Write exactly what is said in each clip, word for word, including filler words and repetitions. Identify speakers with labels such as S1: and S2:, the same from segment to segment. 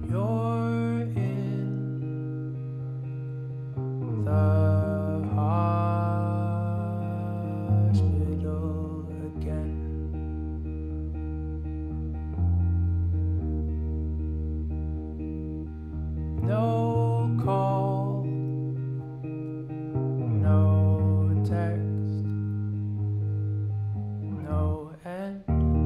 S1: You're in the hospital again. No call, no text, no end.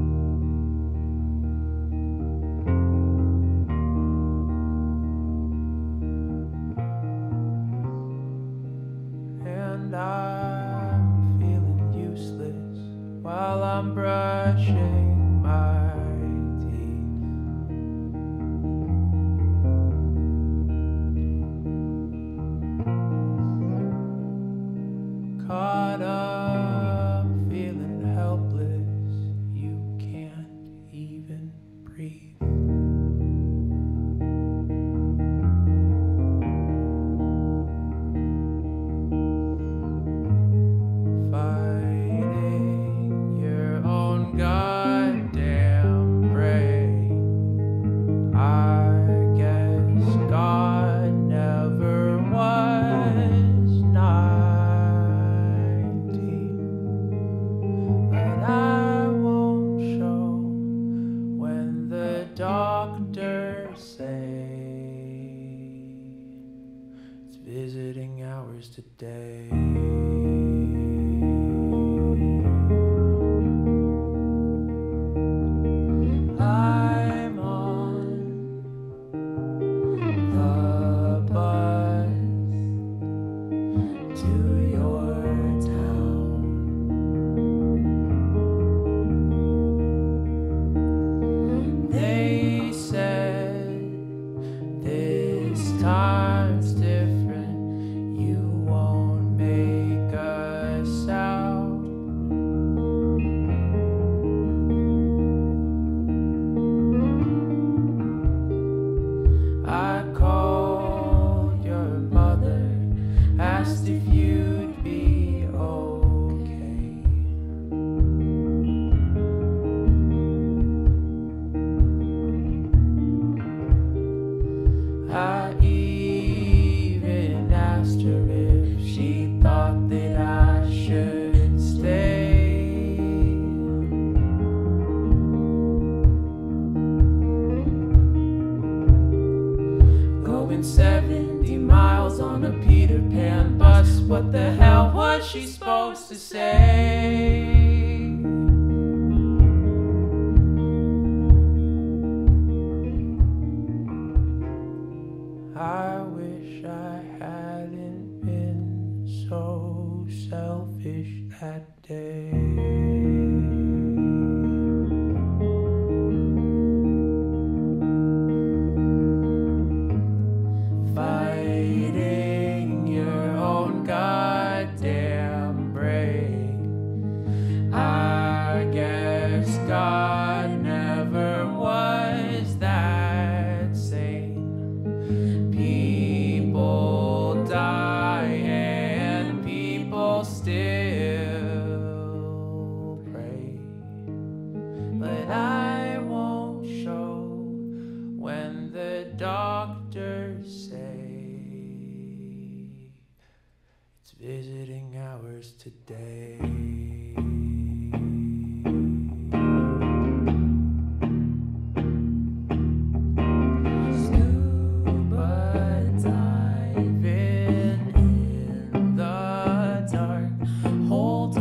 S1: And I'm feeling useless while I'm brushing my teeth. Caught up, feeling helpless, you can't even breathe. Fighting your own goddamn brain. I guess God never was nineteen, but I won't show when the doctors say it's visiting hours today. I'm on the bus to your town. They said this time's different. You won't make a sound. I called your mother, asked if you'd be okay. I even asked her if she thought that I should stay. Going seventy miles on a Peter Pan bus. What the hell was she supposed to say? I wish I hadn't been so selfish that day. Fighting your own goddamn brain. I guess God never was that sane. People die and people still pray, but I won't show when the doctors say it's visiting hours today. Scuba diving in the dark. Hold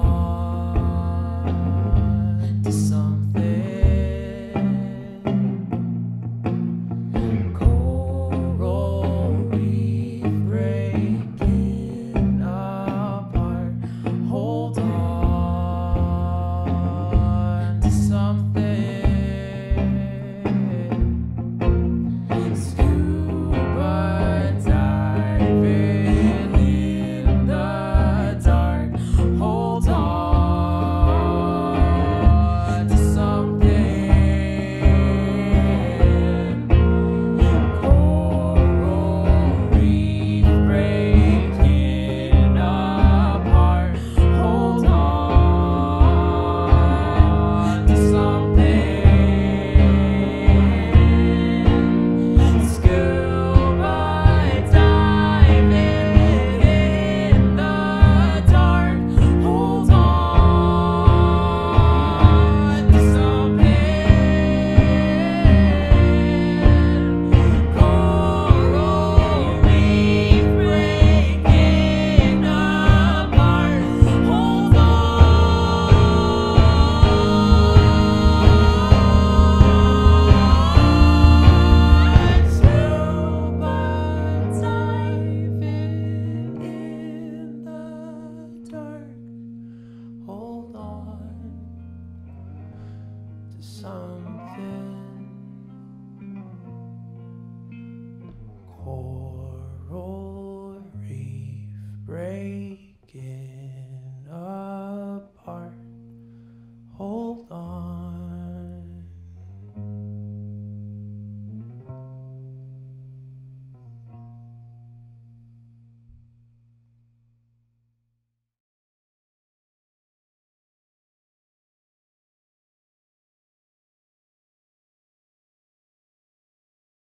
S1: on to something. Coral reef breaking apart. Hold break it.